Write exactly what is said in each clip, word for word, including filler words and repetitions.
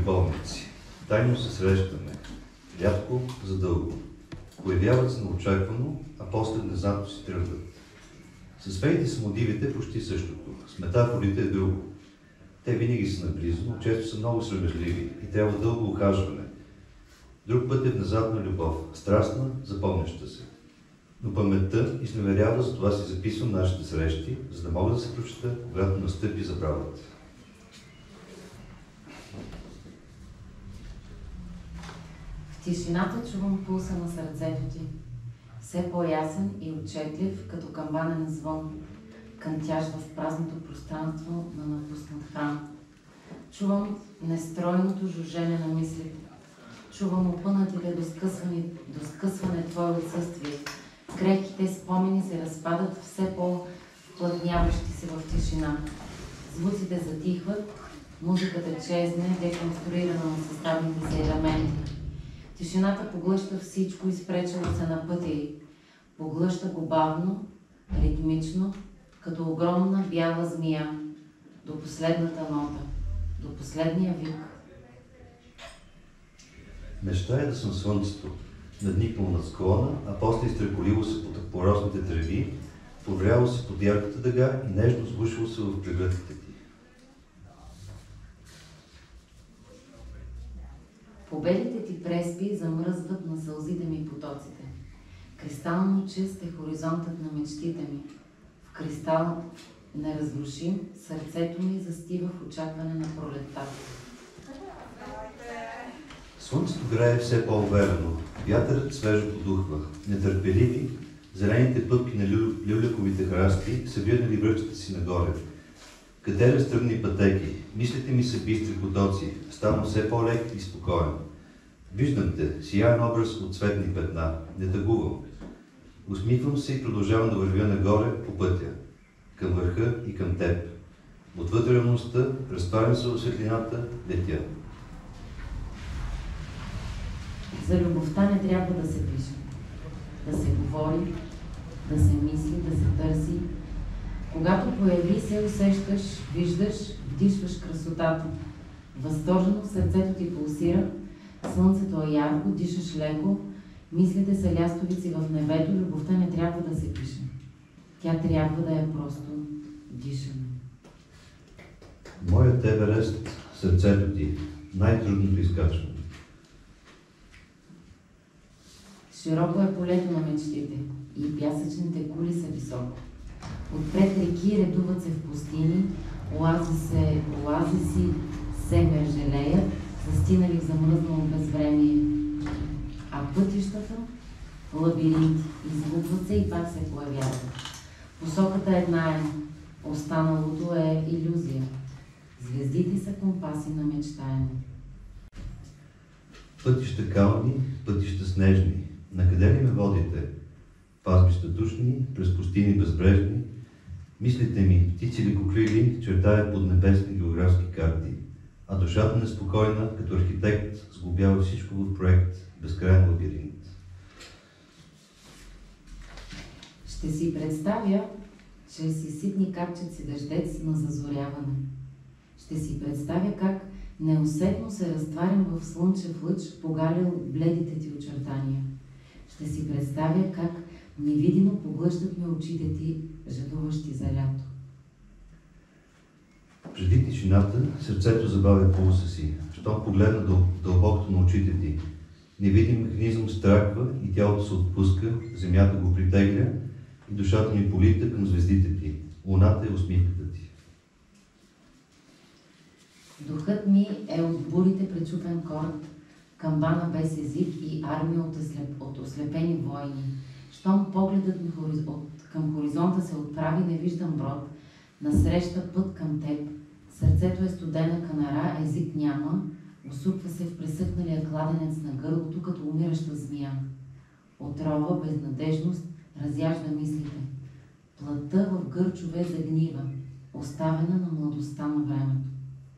любовници. Тайно се срещаме. Рядко, задълго. Появяват се неочаквано, а после внезапно си тръгват. С феите с мотивите почти същото. С метафорите е друго. Те винаги са наблизо, но често са много срамежливи и трябва дълго ухажване. Друг път е внезапна любов, страстна, запомняща се. Но паметта изневерява, затова си записвам нашите срещи, за да мога да се прочета, когато настъпи забравата. В тишината чувам пулса на сърцето ти, все по-ясен и отчетлив, като камбанен звон, кънтящ в празното пространство на напуснат храм. Чувам нестройното жужене на мислите. Чувам опънатите до скъсване, до скъсване твое отсъствие. Крехките спомени се разпадат все по-плътняващи се в тишина. Звуците затихват, музиката чезне, деконструирана на съставните си елементи. Тишината поглъща всичко, изпречало се на пътя й. Поглъща го бавно, ритмично, като огромна бяла змия, до последната нота, до последния вик. Мечтая да съм слънцето, надникнало над склона, а после изтреколило се под поросните треви, повряло се под ярката дъга и нежно сгушило се в прегръдките ти. Победите ти преспи замръзват на сълзите ми потоците. Кристално чист е хоризонтът на мечтите ми. В кристал неразрушим сърцето ми застива в очакване на пролетта. Слънцето грее все по-уверено, вятърът свежо подухва. Нетърпеливи, зелените пъпки на лю... люляковите храсти са вирнали връчите си нагоре. Къде разтръмни пътеки, мислите ми са бистри потоци, ставам все по-лек и спокоен. Виждам те, сияен образ от цветни петна, не тъгувам. Усмихвам се и продължавам да вървя нагоре по пътя, към върха и към теб. Отвъд реалността, разтварям се в светлината, летя. За любовта не трябва да се пише, да се говори, да се мисли, да се търси. Когато появи се, усещаш, виждаш, вдишваш красотата. Възторжено сърцето ти пулсира, слънцето е ярко, дишаш леко, мислите са лястовици в небето, любовта не трябва да се пише. Тя трябва да е просто дишане. Моят Еверест, сърцето ти, най-трудното изкачване. Широко е полето на мечтите и пясъчните кули са високо. Отпред реки редуват се в пустини, оази се, оази си се мержелеят, застинали в замръзнало безвремие. А пътищата – лабиринти, изгубват се и пак се появяват. Посоката една е, останалото е иллюзия. Звездите са компаси на мечтаене. Пътища кални, пътища снежни. Накъде ли ме водите? Пазбища душни, през пустини безбрежни. Мислите ми, птици или куклили, чертаят под небесни географски карти, а душата неспокойна, като архитект, сглобява всичко в проект, безкрайен лабиринт. Ще си представя, че си ситни капчици дъждец на зазоряване. Ще си представя как неусетно се разтварям в слънчев лъч, погалил бледите ти очертания. Ще си представя как невидимо поглъщат ме очите ти, жадуващи за лято. Преди тишината, сърцето забавя пулса си, щом погледна дъл... дълбокото на очите ти. Невидим механизъм страква и тялото се отпуска, земята го притегля и душата ми полита към звездите ти. Луната е усмивката ти. Духът ми е от бурите пречупен корд, камбана без език и армия от, ослеп... от ослепени войни. Щом погледът ми хориз... от... към хоризонта се отправи, не виждам брод, насреща път към теб. Сърцето е студена канара, език няма, усуква се в пресъхналия кладенец на гърлото, като умираща змия. Отрова, безнадежност, разяжда мислите. Плътта в гърчове загнива, оставена на младостта на времето.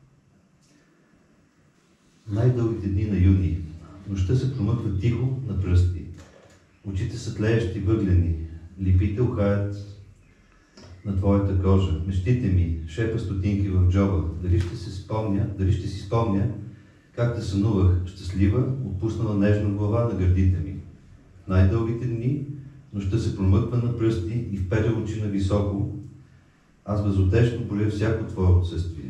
Най-дългите дни на юни. Нощта се промъква тихо на пръсти. Очите са тлеещи въглени. Липите ухаят на твоята кожа. Мечтите ми, шепа стотинки в джоба. Дали ще се спомня, дали ще си спомня Както сънувах, щастлива, отпуснала нежно глава на гърдите ми. В най-дългите дни нощта се промъква на пръсти и впере очи на високо. Аз безутешно боля всяко твое отсъствие.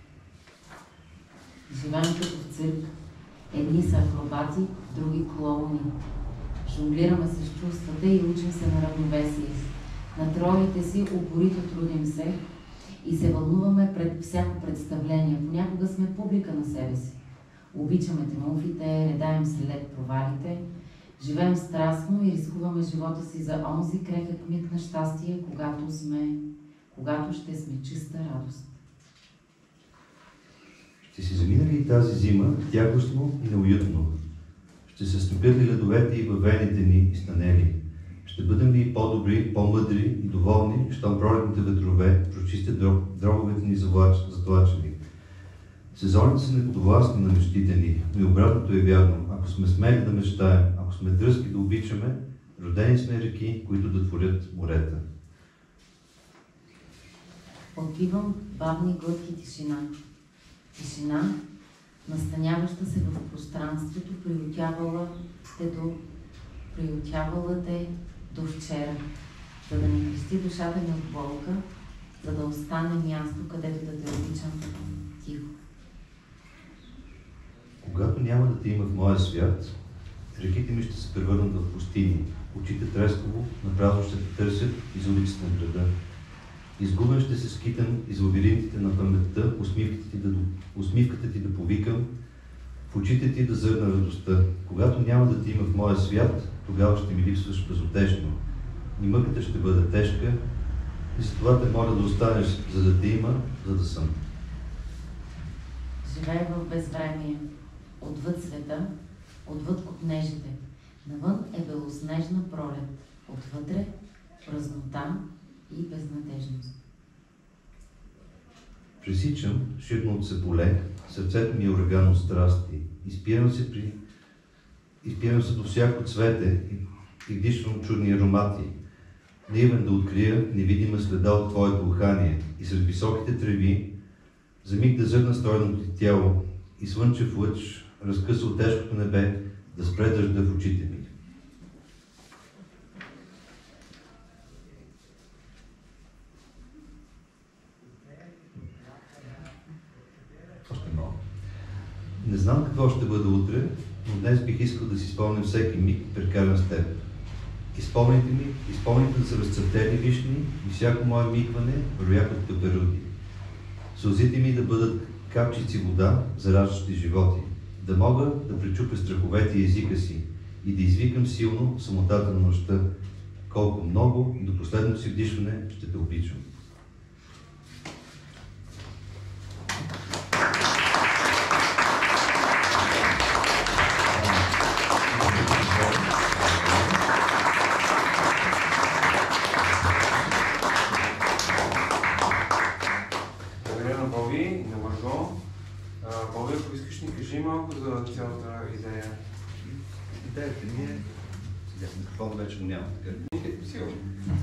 Живеем като в цирк. Едни са акробати, други клоуни. Жонглираме с чувствата и учим се на равновесие. На тролите си упорито трудим се и се вълнуваме пред всяко представление. Понякога сме публика на себе си. Обичаме триумфите, редаем се лед провалите, живеем страстно и рискуваме живота си за онзи крехък миг на щастие, когато сме, когато ще сме чиста радост. Ще си заминали и тази зима тягостно и неуютно. Ще се стопят ли ледовете и във вените ни изтънели? Ще бъдем ли по-добри, по-мъдри и доволни, щом пролетните ветрове прочистят дробовете ни затлачени? Сезоните са неподвластни на мечтите ни, но и обратното е вярно. Ако сме смели да мечтаем, ако сме дръзки да обичаме, родени сме реки, които да творят морета. Отбивам бавни глътки тишина. Тишина, настаняваща се в пространството, приютявала те до, приютявала те до вчера, за да не крести душата ми от болка, за да остане място, където да те обичам тихо. Когато няма да те има в моя свят, реките ми ще се превърнат в пустини, очите трескаво, напразно ще те търсят из улиците на града. Изгубен ще се скитам из лабиринтите на паметта, усмивката ти, да, усмивката ти да повикам, в очите ти да зърна радостта. Когато няма да ти има в моя свят, тогава ще ми липсваш безутешно. И мъката ще бъде тежка, и затова те моля да останеш, за да те има, за да съм. Живее в безвремие, отвъд света, отвъд копнежите. Навън е белоснежна пролет, отвътре празнота и безнадежност. Пресичам ширното се поле, сърцето ми е ураган от страсти. Изпирам се, при... Изпирам се до всяко цвете и вдишвам чудни аромати. Наивен да открия невидима следа от твоето ухание и сред високите треви за миг да зърна стройното ти тяло и слънчев лъч разкъса от тежкото небе да спре дъжда в очите ми. Още много. Не знам какво ще бъде утре, но днес бих искал да си спомня всеки миг, прекаран с теб. Изпомните ми, изпомните да са разцъфтели вишни и всяко мое мигване вероятно от пеперуди. Сълзите ми да бъдат капчици вода, зараждащи животи. Да мога да пречупя страховете и езика си и да извикам силно самотата на нощта. Колко много и до последното си вдишване ще те обичам. Боби, ако искаш ни кажи малко за цялата идея. Идеята ми е... Сега микрофона вече го няма, така ли? Сигурно.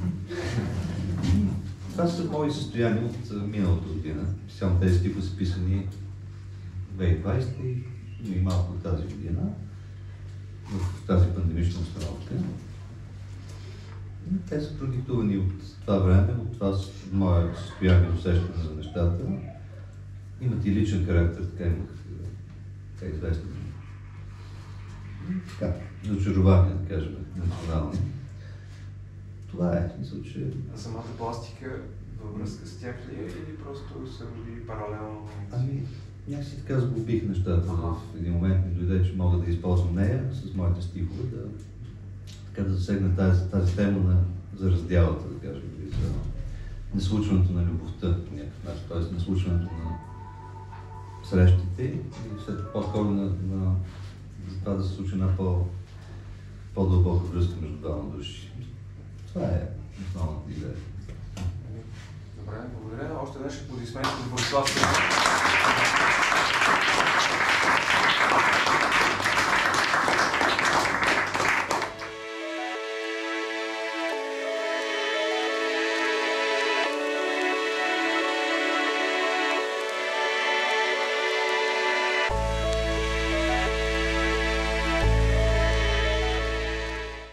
Това са мои състояния от миналата година. Специално тези типа са писани две хиляди и двадесета, но и малко от тази година, в тази пандемична установка. Те са продиктувани от това време, от това мое състояние, усещане за нещата. Имат и личен характер, така имах така известни. Така, зачарования, да кажем, национални. Това е, смисъл, че... А самата пластика във връзка с тях ли е или просто се роди паралелно? Ами, някакси така сглобих нещата. В един момент ми дойде, че мога да използвам нея с моите стихове, да, така да засегна тази, тази тема на, за разделата, да кажем, за неслучването на любовта по някакъв начин, т.е. неслучването на срещите и след по-скоро на, на това да се случи една по, по-дълбока връзка между двама души. Това е основната идея. Добре, благодаря. Още веднъж аплодисменти за Борислав Стоянов.